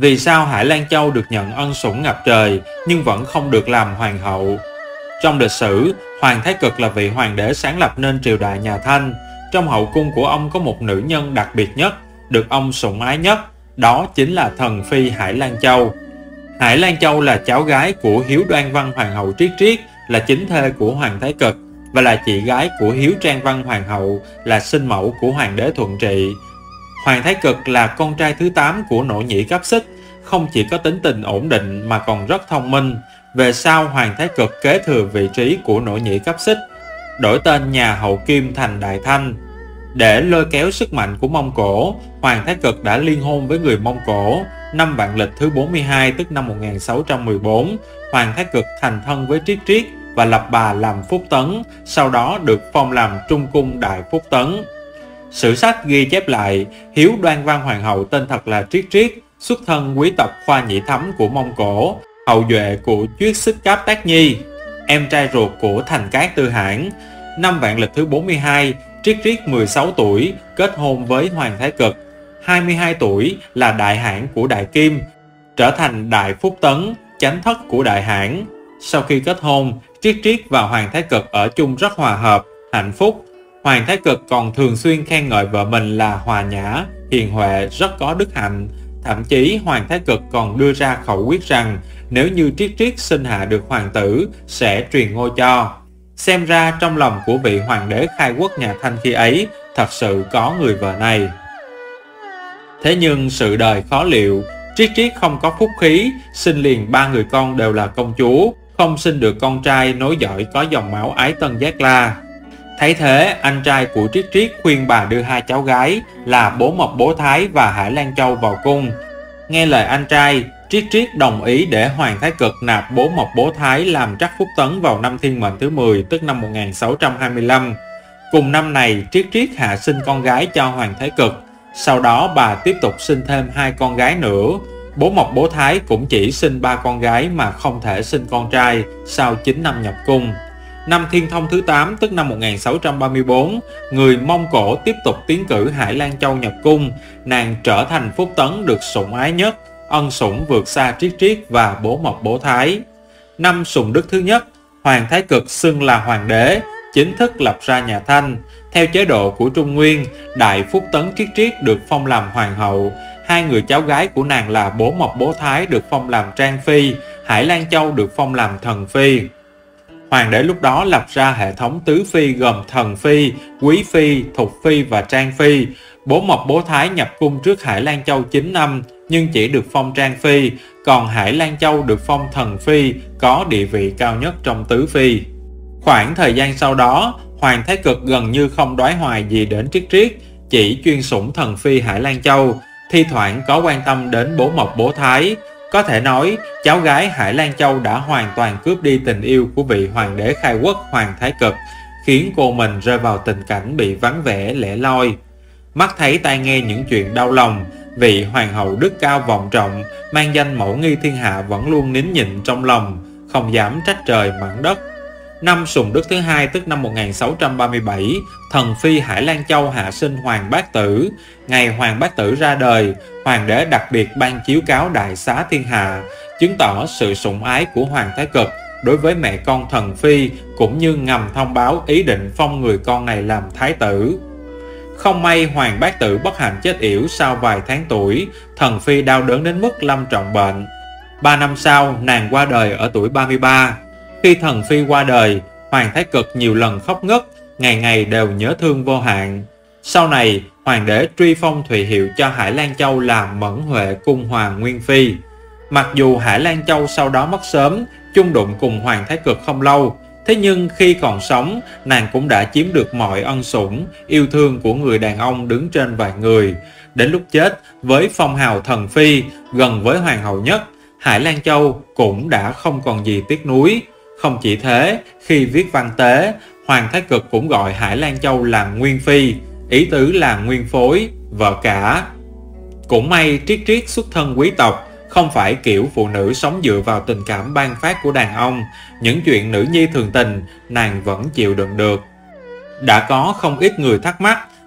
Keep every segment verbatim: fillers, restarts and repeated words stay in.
Vì sao Hải Lan Châu được nhận ân sủng ngập trời nhưng vẫn không được làm hoàng hậu? Trong lịch sử, Hoàng Thái Cực là vị hoàng đế sáng lập nên triều đại nhà Thanh. Trong hậu cung của ông có một nữ nhân đặc biệt nhất, được ông sủng ái nhất, đó chính là thần phi Hải Lan Châu. Hải Lan Châu là cháu gái của Hiếu Đoan Văn Hoàng hậu Triết Triết, là chính thê của Hoàng Thái Cực, và là chị gái của Hiếu Trang Văn Hoàng hậu, là sinh mẫu của Hoàng đế Thuận Trị. Hoàng Thái Cực là con trai thứ tám của Nỗ Nhĩ Cáp Xích, không chỉ có tính tình ổn định mà còn rất thông minh. Về sau, Hoàng Thái Cực kế thừa vị trí của Nỗ Nhĩ Cáp Xích, đổi tên nhà Hậu Kim thành Đại Thanh. Để lôi kéo sức mạnh của Mông Cổ, Hoàng Thái Cực đã liên hôn với người Mông Cổ. Năm vạn lịch thứ bốn mươi hai, tức năm một nghìn sáu trăm mười bốn, Hoàng Thái Cực thành thân với Triết Triết và lập bà làm Phúc Tấn, sau đó được phong làm Trung Cung Đại Phúc Tấn. Sử sách ghi chép lại, Hiếu Đoan Văn Hoàng hậu tên thật là Triết Triết, xuất thân quý tộc Khoa Nhĩ Thấm của Mông Cổ, hậu duệ của Chuyết Xích Cáp Tác Nhi, em trai ruột của Thành Cát Tư Hãn. Năm vạn lịch thứ bốn mươi hai, Triết Triết mười sáu tuổi kết hôn với Hoàng Thái Cực, hai mươi hai tuổi là đại hãn của Đại Kim, trở thành Đại Phúc Tấn, chánh thất của Đại Hãn. Sau khi kết hôn, Triết Triết và Hoàng Thái Cực ở chung rất hòa hợp, hạnh phúc. Hoàng Thái Cực còn thường xuyên khen ngợi vợ mình là hòa nhã, hiền huệ, rất có đức hạnh. Thậm chí Hoàng Thái Cực còn đưa ra khẩu quyết rằng nếu như Triết Triết sinh hạ được hoàng tử sẽ truyền ngôi cho. Xem ra trong lòng của vị hoàng đế khai quốc nhà Thanh khi ấy thật sự có người vợ này. Thế nhưng sự đời khó liệu, Triết Triết không có phúc khí, sinh liền ba người con đều là công chúa, không sinh được con trai nối dõi có dòng máu Ái Tân Giác La. Thấy thế, anh trai của Triết Triết khuyên bà đưa hai cháu gái là Bố Mộc Bố Thái và Hải Lan Châu vào cung. Nghe lời anh trai, Triết Triết đồng ý để Hoàng Thái Cực nạp Bố Mộc Bố Thái làm Trắc Phúc Tấn vào năm Thiên Mệnh thứ mười, tức năm một nghìn sáu trăm hai mươi lăm. Cùng năm này, Triết Triết hạ sinh con gái cho Hoàng Thái Cực. Sau đó bà tiếp tục sinh thêm hai con gái nữa. Bố Mộc Bố Thái cũng chỉ sinh ba con gái mà không thể sinh con trai sau chín năm nhập cung. Năm Thiên Thông thứ tám, tức năm một nghìn sáu trăm ba mươi bốn, người Mông Cổ tiếp tục tiến cử Hải Lan Châu nhập cung. Nàng trở thành Phúc Tấn được sủng ái nhất, ân sủng vượt xa Triết Triết và Bố Mộc Bố Thái. Năm Sùng Đức thứ nhất, Hoàng Thái Cực xưng là hoàng đế, chính thức lập ra nhà Thanh. Theo chế độ của Trung Nguyên, Đại Phúc Tấn Triết Triết được phong làm hoàng hậu. Hai người cháu gái của nàng là Bố Mộc Bố Thái được phong làm Trang Phi, Hải Lan Châu được phong làm Thần Phi. Hoàng đế lúc đó lập ra hệ thống tứ phi gồm Thần Phi, Quý Phi, Thục Phi và Trang Phi. Bố Mộc Bố Thái nhập cung trước Hải Lan Châu chín năm nhưng chỉ được phong Trang Phi, còn Hải Lan Châu được phong Thần Phi, có địa vị cao nhất trong tứ phi. Khoảng thời gian sau đó, Hoàng Thái Cực gần như không đoái hoài gì đến Triết Triết, chỉ chuyên sủng Thần Phi Hải Lan Châu, thi thoảng có quan tâm đến Bố Mộc Bố Thái. Có thể nói, cháu gái Hải Lan Châu đã hoàn toàn cướp đi tình yêu của vị hoàng đế khai quốc Hoàng Thái Cực, khiến cô mình rơi vào tình cảnh bị vắng vẻ lẻ loi. Mắt thấy tai nghe những chuyện đau lòng, vị hoàng hậu đức cao vọng trọng, mang danh mẫu nghi thiên hạ vẫn luôn nín nhịn trong lòng, không dám trách trời mắng đất. Năm Sùng Đức thứ hai, tức năm một nghìn sáu trăm ba mươi bảy, Thần Phi Hải Lan Châu hạ sinh Hoàng Bát Tử. Ngày Hoàng Bát Tử ra đời, hoàng đế đặc biệt ban chiếu cáo đại xá thiên hạ, chứng tỏ sự sủng ái của Hoàng Thái Cực đối với mẹ con Thần Phi, cũng như ngầm thông báo ý định phong người con này làm thái tử. Không may Hoàng Bát Tử bất hạnh chết yểu sau vài tháng tuổi, Thần Phi đau đớn đến mức lâm trọng bệnh. Ba năm sau, nàng qua đời ở tuổi ba mươi ba. Khi Thần Phi qua đời, Hoàng Thái Cực nhiều lần khóc ngất, ngày ngày đều nhớ thương vô hạn. Sau này, hoàng đế truy phong Thụy Hiệu cho Hải Lan Châu làm Mẫn Huệ Cung Hoàng Nguyên Phi. Mặc dù Hải Lan Châu sau đó mất sớm, chung đụng cùng Hoàng Thái Cực không lâu, thế nhưng khi còn sống, nàng cũng đã chiếm được mọi ân sủng, yêu thương của người đàn ông đứng trên vài người. Đến lúc chết, với phong hào Thần Phi, gần với hoàng hậu nhất, Hải Lan Châu cũng đã không còn gì tiếc nuối. Không chỉ thế, khi viết văn tế, Hoàng Thái Cực cũng gọi Hải Lan Châu là Nguyên Phi, ý tứ là nguyên phối, vợ cả. Cũng may Triết Triết xuất thân quý tộc, không phải kiểu phụ nữ sống dựa vào tình cảm ban phát của đàn ông. Những chuyện nữ nhi thường tình, nàng vẫn chịu đựng được. Đã có không ít người thắc mắc,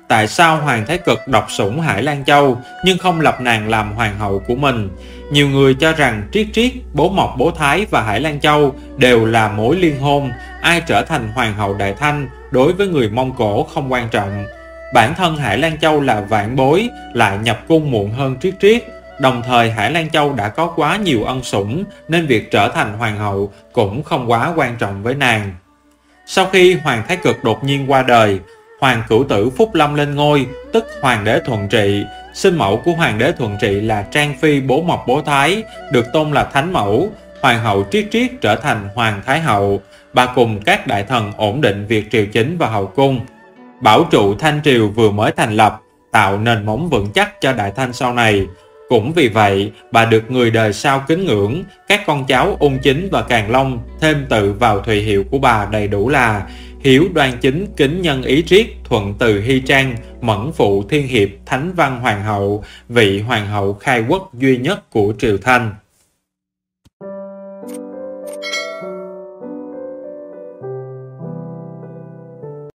tại sao Hoàng Thái Cực độc sủng Hải Lan Châu nhưng không lập nàng làm hoàng hậu của mình. Nhiều người cho rằng Triết Triết, Bố Mộc Bố Thái và Hải Lan Châu đều là mối liên hôn, ai trở thành hoàng hậu Đại Thanh đối với người Mông Cổ không quan trọng. Bản thân Hải Lan Châu là vãn bối, lại nhập cung muộn hơn Triết Triết. Đồng thời Hải Lan Châu đã có quá nhiều ân sủng nên việc trở thành hoàng hậu cũng không quá quan trọng với nàng. Sau khi Hoàng Thái Cực đột nhiên qua đời, Hoàng Cửu Tử Phúc Lâm lên ngôi, tức Hoàng đế Thuận Trị. Sinh mẫu của Hoàng đế Thuận Trị là Trang Phi Bố Mộc Bố Thái, được tôn là Thánh Mẫu. Hoàng hậu Triết Triết trở thành Hoàng Thái Hậu. Bà cùng các đại thần ổn định việc triều chính và hậu cung, bảo trụ Thanh Triều vừa mới thành lập, tạo nền móng vững chắc cho Đại Thanh sau này. Cũng vì vậy, bà được người đời sau kính ngưỡng. Các con cháu Ung Chính và Càn Long thêm tự vào thùy hiệu của bà đầy đủ là Hiếu Đoan Chính, Kính Nhân Ý Triết, Thuận Từ Hy Trang, Mẫn Phụ Thiên Hiệp, Thánh Văn Hoàng hậu, vị hoàng hậu khai quốc duy nhất của triều Thanh.